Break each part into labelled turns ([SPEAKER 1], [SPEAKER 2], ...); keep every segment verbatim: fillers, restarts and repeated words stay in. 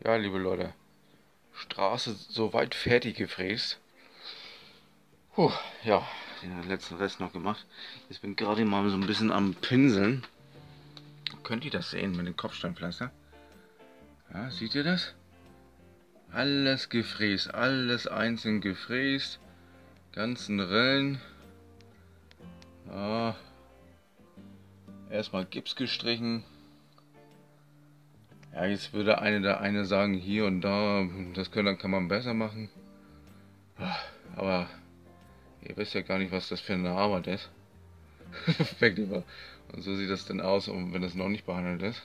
[SPEAKER 1] Ja, liebe Leute, Straße soweit fertig gefräst. Puh, ja, den letzten Rest noch gemacht. Jetzt bin gerade mal so ein bisschen am Pinseln. Könnt ihr das sehen mit dem Kopfsteinpflaster? Ja, seht ihr das? Alles gefräst, alles einzeln gefräst. Ganzen Rillen. Ja, erstmal Gips gestrichen. Ja, jetzt würde eine der eine sagen, hier und da, das kann, kann man besser machen. Aber ihr wisst ja gar nicht, was das für eine Arbeit ist. Wirklich wahr. Und so sieht das dann aus, wenn es noch nicht behandelt ist.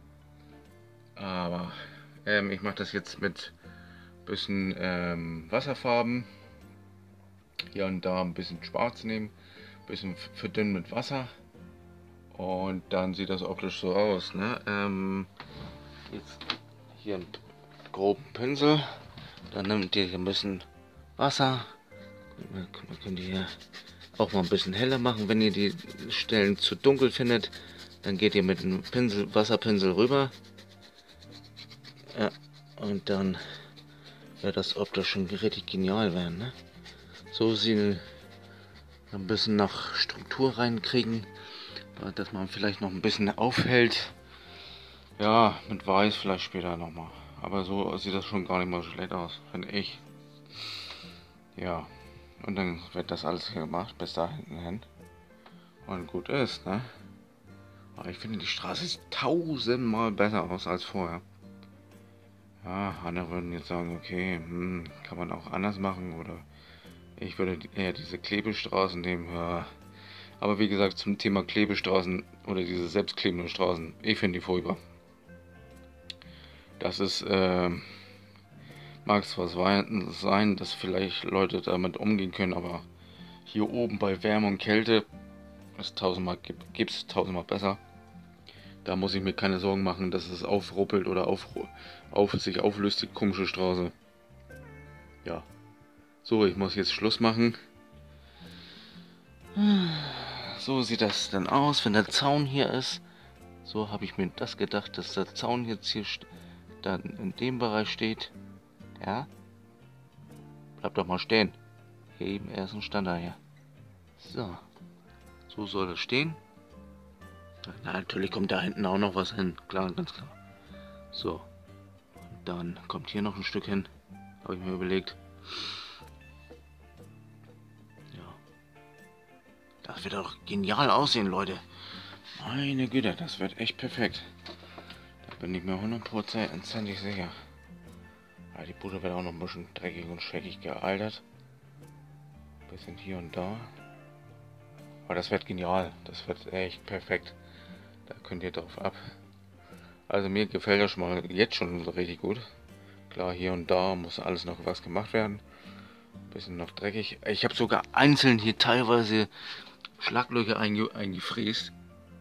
[SPEAKER 1] Aber ähm, ich mache das jetzt mit ein bisschen ähm, Wasserfarben. Hier und da ein bisschen schwarz nehmen. Ein bisschen verdünnen mit Wasser. Und dann sieht das optisch so aus. Ne? Ähm, jetzt hier einen groben Pinsel. Dann nimmt ihr hier ein bisschen Wasser. Man könnte hier auch mal ein bisschen heller machen, wenn ihr die Stellen zu dunkel findet. Dann geht ihr mit einem Pinsel, Wasserpinsel rüber. Ja, und dann wird das optisch schon richtig genial werden. Ne? So sie ein bisschen nach Struktur reinkriegen, dass man vielleicht noch ein bisschen aufhält. Ja, mit Weiß vielleicht später nochmal. Aber so sieht das schon gar nicht mal so schlecht aus, finde ich. Ja, und dann wird das alles hier gemacht, bis da hinten hin. Und gut ist, ne? Aber ich finde, die Straße sieht tausendmal besser aus als vorher. Ja, andere würden jetzt sagen, okay, hm, kann man auch anders machen oder ich würde eher diese Klebestraßen nehmen. Ja. Aber wie gesagt, zum Thema Klebestraßen oder diese selbstklebenden Straßen, ich finde die furchtbar. Das ist, äh, mag zwar sein, dass vielleicht Leute damit umgehen können, aber hier oben bei Wärme und Kälte ist tausendmal, gibt es tausendmal besser. Da muss ich mir keine Sorgen machen, dass es aufruppelt oder auf, auf sich auflöst, die komische Straße. Ja. So, ich muss jetzt Schluss machen. So sieht das dann aus, wenn der Zaun hier ist. So habe ich mir das gedacht, dass der Zaun jetzt hier dann in dem Bereich steht. Ja? Bleib doch mal stehen. Hier eben erst ein Stand da hier. So. So soll es stehen. Na, natürlich kommt da hinten auch noch was hin. Klar, ganz klar. So. Und dann kommt hier noch ein Stück hin. Habe ich mir überlegt. Ja. Das wird auch genial aussehen, Leute. Meine Güte, das wird echt perfekt. Da bin ich mir hundertprozentig sicher. Aber die Bude wird auch noch ein bisschen dreckig und scheckig gealtert. Bisschen hier und da. Aber das wird genial. Das wird echt perfekt. Da könnt ihr drauf ab. Also mir gefällt das schon mal jetzt schon richtig gut. Klar, hier und da muss alles noch was gemacht werden. Bisschen noch dreckig. Ich habe sogar einzeln hier teilweise Schlaglöcher einge eingefräst.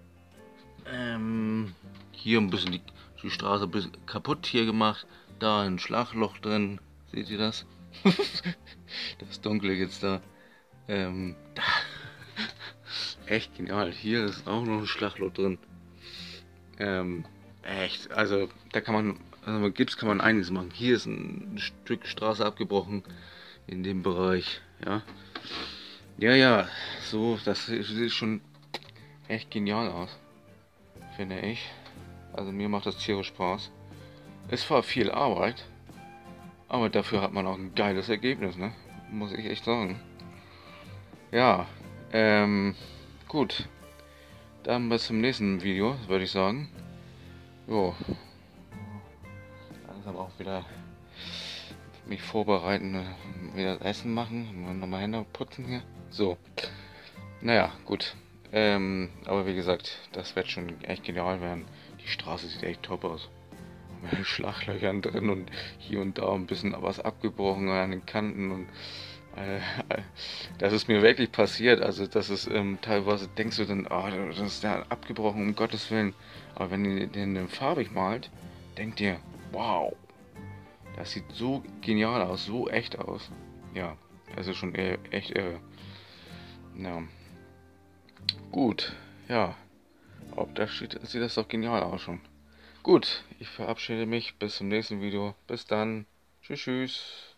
[SPEAKER 1] Ähm, hier ein bisschen die, die Straße ein bisschen kaputt hier gemacht. Da ein Schlagloch drin. Seht ihr das? Das Dunkle jetzt da. Ähm, da. Echt genial. Hier ist auch noch ein Schlagloch drin. Ähm, echt. Also da kann man, also mit Gips kann man einiges machen. Hier ist ein Stück Straße abgebrochen in dem Bereich. Ja. Ja, ja. So, das sieht schon echt genial aus. Finde ich. Also mir macht das tierisch Spaß. Es war viel Arbeit, aber dafür hat man auch ein geiles Ergebnis, ne? Muss ich echt sagen. Ja, ähm, gut. Dann bis zum nächsten Video, würde ich sagen. Jo. Langsam auch wieder mich vorbereiten, wieder Essen machen, nochmal Hände putzen hier. So. Naja, gut. Ähm, aber wie gesagt, das wird schon echt genial werden. Die Straße sieht echt top aus. Mit Schlaglöchern drin und hier und da ein bisschen was abgebrochen an den Kanten und äh, das ist mir wirklich passiert. Also das ist ähm, teilweise denkst du dann, oh, das ist ja abgebrochen, um Gottes Willen. Aber wenn ihr den farbig malt, denkt ihr, wow, das sieht so genial aus, so echt aus. Ja, es ist schon e echt irre. Ja. Gut, ja. Ob das sieht, sieht das doch genial aus schon. Gut, ich verabschiede mich. Bis zum nächsten Video. Bis dann. Tschüss, tschüss.